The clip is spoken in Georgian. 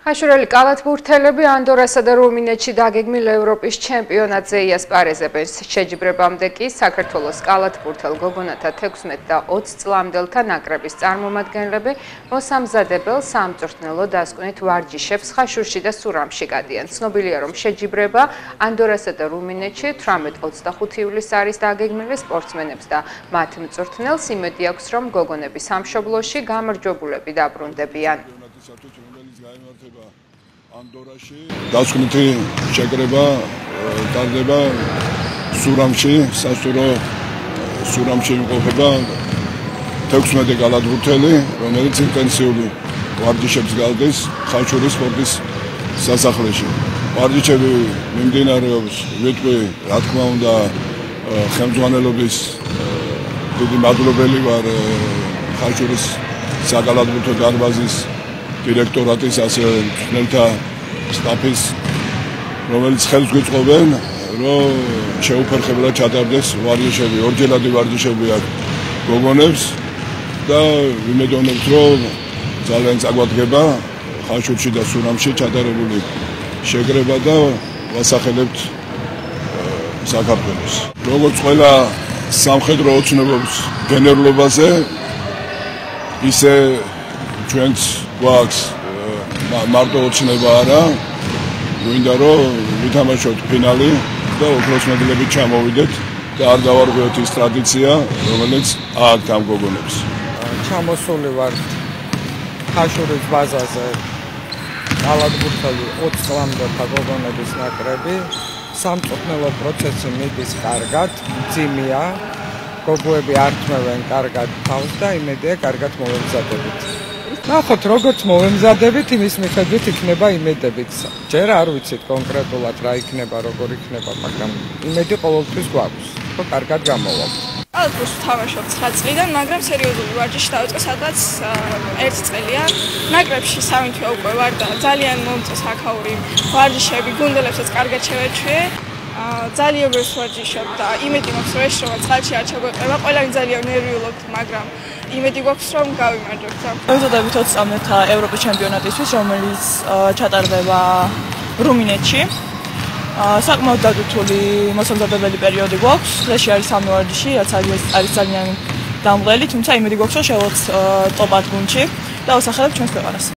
ხაშურელი კალათბურთელები ანდორასა და რუმინეთში დაგეგმილ ევროპის ჩემპიონატზე იასპარეზებენ. შეჯიბრებამდე კი საქართველოს კალათბურთელ გოგონათა 16 და 20 წლამდელთა ნაკრების წარმომადგენლები მოსამზადებელ სამწვრთნელო დასკვნით ვარჯიშებს ხაშურში და სურამში გადიან. ცნობილია, რომ შეჯიბრება ანდორასა და რუმინეთში 18-25 ივლისს არის დაგეგმილი. სპორტსმენებს და მათ მწვრთნელს იმედი აქვს, რომ გოგონები სამშობლოში გამარჯვებულები დაბრუნდებიან. ანდორაში დასკვნითი შეკრება ტარდება სურამში, სასტუმრო სურამში იმყოფება 16 კალათბურთელი, რომელიც ინტენსიური ვარჯიშებს გავდის ხაშურის სპორტის სასახლეში. ვარჯიშები მიმდინარეობს ვიტყვი, რა თქმა უნდა, ხელმძღვანელობის დიდი მადლობელი ვარ ხაშურის საკალათბურთო დარბაზის დირექტორატის ასევე მწვრთნელთა სტაფის, რომელიც ხელს გვიწყობენ, რომ შეუფერხებლად ჩატარდეს ვარჯიშები, ორჯერადი ვარჯიშები აქვს გოგონებს და ვიმედოვნებთ, რომ ძალიან წაგვადგება ხაშურში და სურამში ჩატარებული შეკრება და ვასახელებთ საქართველოს. როგორც ყველა სამხედრო ოცნებობს გენერლობაზე, ისე ჩვენც გვაქვს მარტო ოცნება არა, გვინდა რომ ვითამაშოთ ფინალი და ოქროს მედლებით ჩამოვიდეთ და არ დავარღვიოთ ის ტრადიცია, რომელიც აქვთ ამ გოგონებს. ჩამოსული ვარ ხაშურის ბაზაზე კალათბურთელი 20 წლამდელთა გოგონების ნაკრები. სამწვრთნელო პროცესი მიდის კარგად, მძიმეა, გოგოები ართმევენ კარგად თავს და იმედია კარგად მოვემზადებით. ნახოთ, როგორც მოვემზადებით, იმის მიხედვით იქნება იმედებით. ჯერ არ ვიცით კონკრეტულად რა იქნება, როგორ იქნება, მაგრამ იმედი ყოველთვის გვაქვს, რომ კარგად გამოვალთ. კალათბურთს ვთამაშობ 9 წლიდან, მაგრამ სერიოზული ვარჯიში დავიწყე სადღაც 1 წელია. ნაკრებში 3 თვე უკვე ვარ და ძალიან მომწონს აქაური ვარჯიშები, გუნდებსაც კარგად შევეჩვიე. ძალიან ბევრს ვარჯიშობ და იმედი მაქვს, რომ ეს შრომა წყალში არ ჩაგვეყრება. ყველანი ძალიან ნერვიულობთ, მაგრამ იმედი გვაქვს, რომ გავიმარჯვებთ. მოვიზადებით 20 წლამდელთა ევროპის ჩემპიონატისთვის, რომელიც ჩატარდება რუმინეთში. საკმაოდ დატვირთული მოსამზადებელი პერიოდი გვაქვს. დღეში არის 3 ვარჯიში, რაც არის ძალიან დამღლელი, თუმცა იმედი გვაქვს, რომ შევხვდეთ ტოპ 10 გუნდში და ვასახელებთ ჩვენს ქვეყანას.